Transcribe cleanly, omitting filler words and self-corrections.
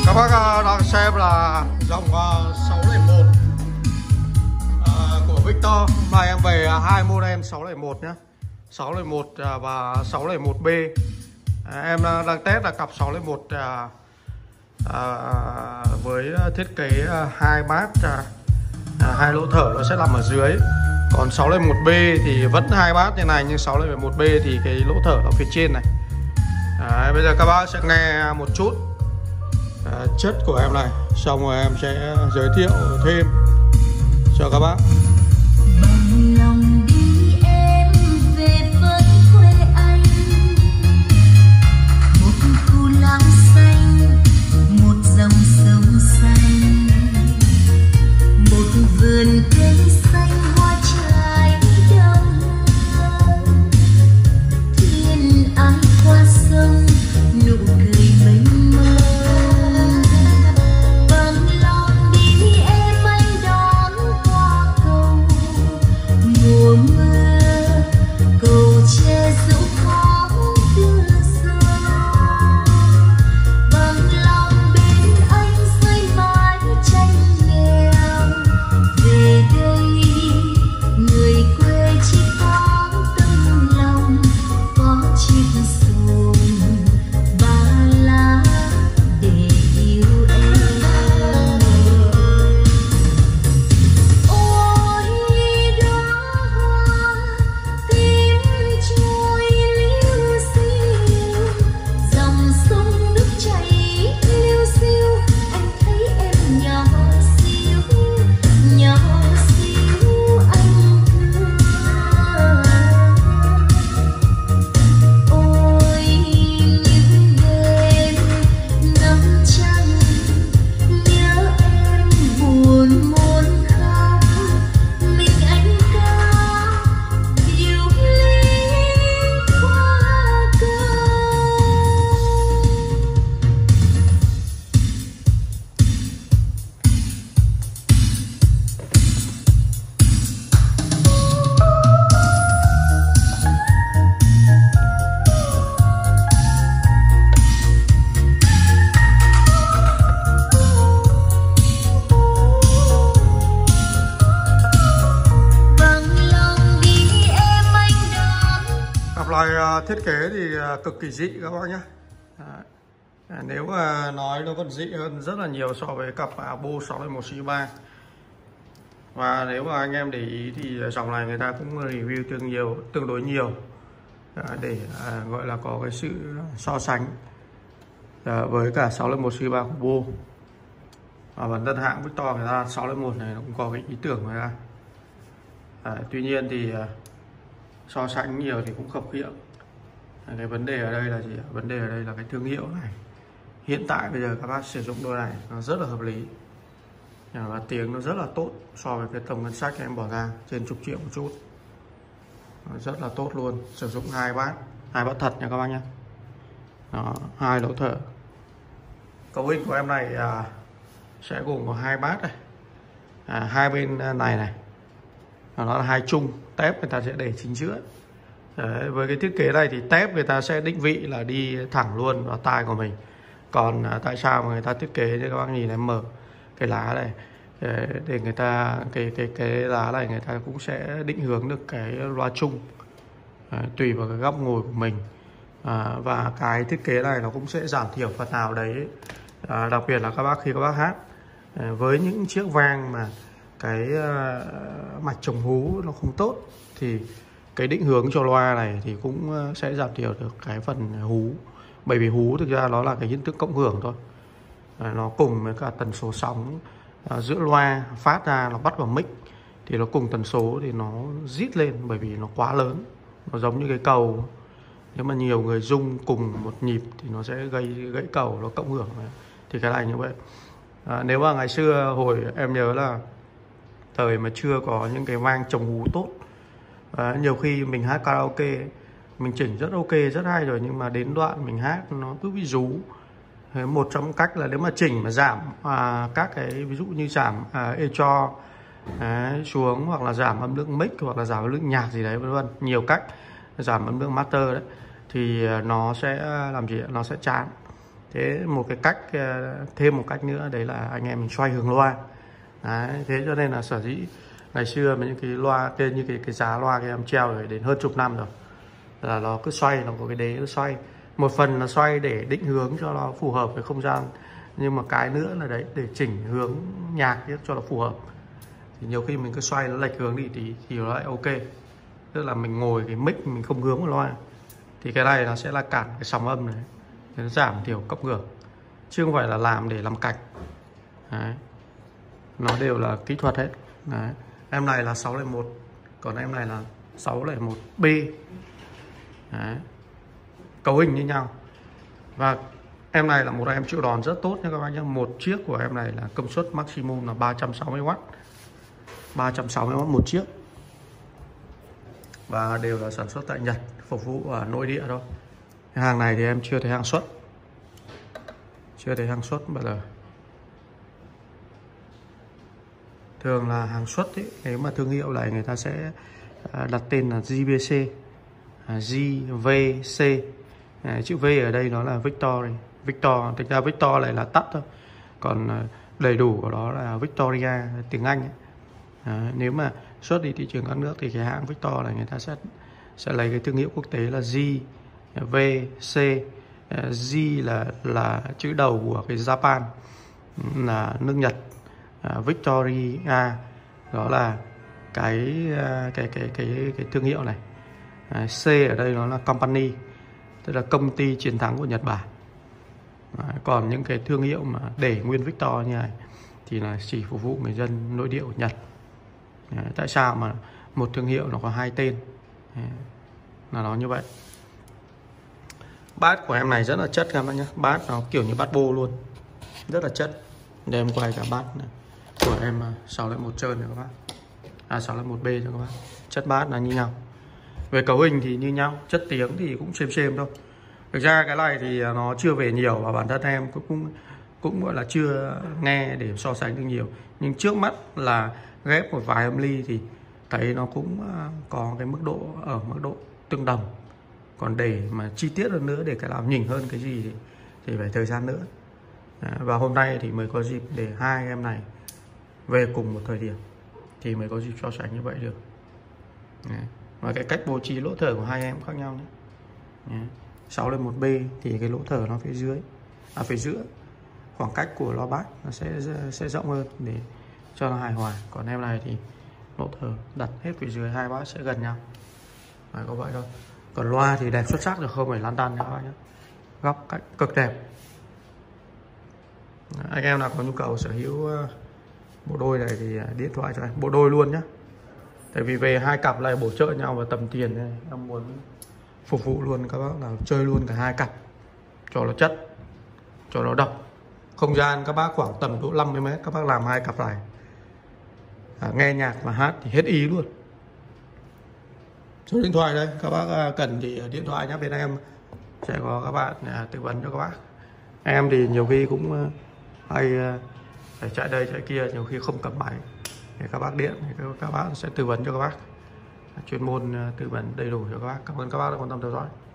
Các bác đang xem là dòng 601 của Victor. Hôm nay em về hai model 601 nhé, 601 và 601B. Em đang test là cặp 601 với thiết kế hai bát, hai lỗ thở nó sẽ nằm ở dưới. Còn 601B thì vẫn hai bát như này, nhưng 601B thì cái lỗ thở ở phía trên này. Bây giờ các bác sẽ nghe một chút chất của em này, xong rồi em sẽ giới thiệu thêm cho các bác. Loại thiết kế thì cực kỳ dị các bác nhé. Nếu mà nói nó còn dị hơn rất là nhiều so với cặp Bo 601 C3. Và nếu mà anh em để ý thì dòng này người ta cũng review tương đối nhiều để gọi là có cái sự so sánh với cả 601 C3 của Bo. Và bản thân hãng Victor người ta 601 này nó cũng có cái ý tưởng người ta. Tuy nhiên thì so sánh nhiều thì cũng khập khiễng. Cái vấn đề ở đây là gì? Vấn đề ở đây là cái thương hiệu này. Hiện tại bây giờ các bác sử dụng đôi này nó rất là hợp lý và tiếng nó rất là tốt so với cái tổng ngân sách em bỏ ra trên chục triệu một chút. Nó rất là tốt luôn. Sử dụng hai bát thật nha các bác nhé. Đó, hai lỗ thở. Cấu hình của em này sẽ gồm có hai bát này, hai bên này nó là hai chung. Tép người ta sẽ để chính giữa. Đấy, với cái thiết kế này thì tép người ta sẽ định vị là đi thẳng luôn vào tai của mình. Còn tại sao mà người ta thiết kế như các bác nhìn em mở cái lá này để người ta cái lá này người ta cũng sẽ định hướng được cái loa chung tùy vào cái góc ngồi của mình. Và cái thiết kế này nó cũng sẽ giảm thiểu phần nào đấy, đặc biệt là khi các bác hát với những chiếc vang mà cái mạch chống hú nó không tốt thì cái định hướng cho loa này thì cũng sẽ giảm thiểu được cái phần hú. Bởi vì hú thực ra nó là cái hiện tượng cộng hưởng thôi, nó cùng với cả tần số sóng giữa loa phát ra, nó bắt vào mic thì nó cùng tần số thì nó rít lên, bởi vì nó quá lớn. Nó giống như cái cầu, nếu mà nhiều người rung cùng một nhịp thì nó sẽ gây gãy cầu, nó cộng hưởng. Thì cái này như vậy. Nếu mà ngày xưa hồi em nhớ là thời mà chưa có những cái vang chống hú tốt, nhiều khi mình hát karaoke mình chỉnh rất ok, rất hay rồi, nhưng mà đến đoạn mình hát nó cứ bị rú. Một trong cách là nếu mà chỉnh mà giảm các cái ví dụ như giảm echo xuống, hoặc là giảm âm lượng mic, hoặc là giảm âm lượng nhạc gì đấy vân vân, nhiều cách giảm âm lượng master đấy, thì nó sẽ làm gì, nó sẽ chán. Thế một cái cách, thêm một cách nữa đấy là anh em mình xoay hướng loa. Đấy, thế cho nên là sở dĩ ngày xưa mà những cái loa tên như cái giá loa cái em treo rồi đến hơn chục năm rồi là nó cứ xoay, nó có cái đế nó xoay. Một phần là xoay để định hướng cho nó phù hợp với không gian, nhưng mà cái nữa là đấy để chỉnh hướng nhạc cho nó phù hợp. Thì nhiều khi mình cứ xoay nó lệch hướng đi tí thì nó lại ok. Tức là mình ngồi cái mic mình không hướng vào loa thì cái này nó sẽ là cản cái sóng âm này, thì nó giảm thiểu cộng hưởng, chứ không phải là làm để làm cạch. Đấy. Nó đều là kỹ thuật hết. Đấy. Em này là 601, còn em này là 601B. Đấy. Cấu hình như nhau. Và em này là một em chịu đòn rất tốt nha các bạn nhé. Một chiếc của em này là công suất maximum là 360W. 360W một chiếc. Và đều là sản xuất tại Nhật, phục vụ ở nội địa thôi. Cái hàng này thì em chưa thấy hàng xuất. Chưa thấy hàng xuất bao giờ. Thường là hàng xuất ấy, nếu mà thương hiệu này người ta sẽ đặt tên là JVC, JVC. Chữ V ở đây nó là Victory. Thực ra Victor này là tắt thôi, còn đầy đủ của nó là Victoria tiếng Anh ấy. Nếu mà xuất đi thị trường các nước thì cái hãng Victor này người ta sẽ lấy cái thương hiệu quốc tế là JVC. J là chữ đầu của cái Japan, là nước Nhật. Victoria đó là cái thương hiệu này. C ở đây nó là company, tức là công ty chiến thắng của Nhật Bản. Còn những cái thương hiệu mà để nguyên Victor như này thì là chỉ phục vụ người dân nội địa của Nhật. Tại sao mà một thương hiệu nó có hai tên là nó như vậy. Bát của em này rất là chất các bạn nhé. Bát nó kiểu như bát bô luôn, rất là chất. Để em quay cả bát này của em 601 trơn này các bạn, 601B cho các bạn. Chất bát là như nhau. Về cấu hình thì như nhau, chất tiếng thì cũng xem thôi. Thực ra cái này thì nó chưa về nhiều và bản thân em cũng gọi là chưa nghe để so sánh được nhiều. Nhưng trước mắt là ghép một vài âm ly thì thấy nó cũng có cái mức độ ở mức độ tương đồng. Còn để mà chi tiết hơn nữa, để cái làm nhỉnh hơn cái gì thì phải thời gian nữa. Và hôm nay thì mới có dịp để hai em này về cùng một thời điểm thì mới có dịp so sánh như vậy được. Và cái cách bố trí lỗ thở của hai em khác nhau nhé. 601B thì cái lỗ thở nó phía dưới, phía giữa. Khoảng cách của loa bass nó sẽ rộng hơn để cho nó hài hòa. Còn em này thì lỗ thở đặt hết phía dưới, hai bass sẽ gần nhau. Có vậy thôi. Còn loa thì đẹp xuất sắc, được không phải lăn tăn nha các bạn nhé. Góc cạnh cực đẹp. Anh em nào có nhu cầu sở hữu bộ đôi này thì điện thoại cho em, bộ đôi luôn nhé. Tại vì về hai cặp này bổ trợ nhau và tầm tiền này, em muốn phục vụ luôn các bác là chơi luôn cả hai cặp cho nó chất, cho nó độc. Không gian các bác khoảng tầm độ 50 m, các bác làm hai cặp này, nghe nhạc và hát thì hết ý luôn. Số điện thoại đây, các bác cần thì điện thoại nhé, bên em sẽ có các bạn tư vấn cho các bác. Em thì nhiều khi cũng hay phải chạy đây chạy kia, nhiều khi không cầm máy để các bác điện thì các bác sẽ tư vấn cho các bác, chuyên môn tư vấn đầy đủ cho các bác. Cảm ơn các bác đã quan tâm theo dõi.